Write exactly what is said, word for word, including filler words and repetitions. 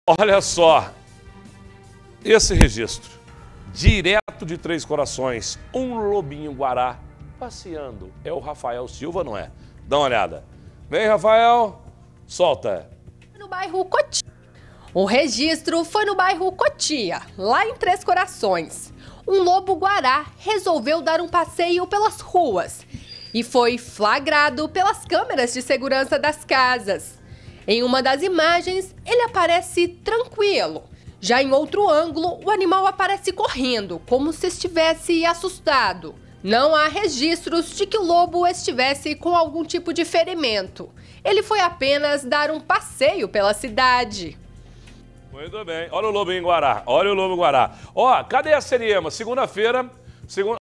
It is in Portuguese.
Olha só, esse registro, direto de Três Corações, um lobinho-guará passeando. É o Rafael Silva, não é? Dá uma olhada. Vem, Rafael, solta. No bairro Cotia. O registro foi no bairro Cotia, lá em Três Corações. Um lobo-guará resolveu dar um passeio pelas ruas e foi flagrado pelas câmeras de segurança das casas. Em uma das imagens, ele aparece tranquilo. Já em outro ângulo, o animal aparece correndo, como se estivesse assustado. Não há registros de que o lobo estivesse com algum tipo de ferimento. Ele foi apenas dar um passeio pela cidade. Muito bem. Olha o lobinho-guará. Olha o lobo-guará. Ó, cadê a Seriema? Segunda-feira... Segunda...